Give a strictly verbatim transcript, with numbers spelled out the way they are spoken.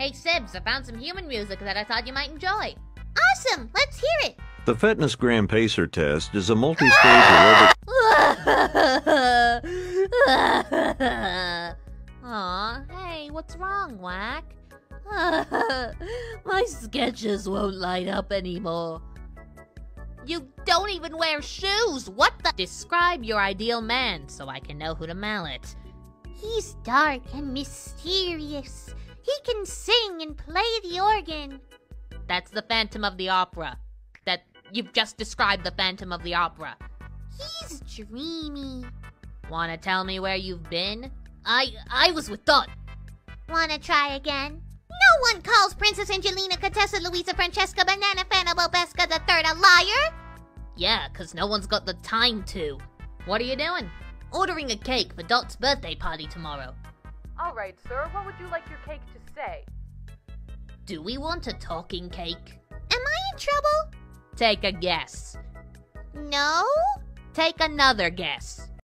Hey Sibs, I found some human music that I thought you might enjoy. Awesome! Let's hear it! The Fitness Gram Pacer test is a multi-stage aerobic... Aw, hey, what's wrong, Whack? My sketches won't light up anymore. You don't even wear shoes! What the— Describe your ideal man so I can know who to mallet. He's dark and mysterious. He can sing and play the organ. That's the Phantom of the Opera. That— You've just described the Phantom of the Opera. He's dreamy. Wanna tell me where you've been? I— I was with Dot. Wanna try again? No one calls Princess Angelina, Contessa Luisa, Francesca, Banana, Fana, Bobesca the Third a liar! Yeah, cause no one's got the time to. What are you doing? Ordering a cake for Dot's birthday party tomorrow. Alright, sir, what would you like your cake to say? Do we want a talking cake? Am I in trouble? Take a guess. No? Take another guess.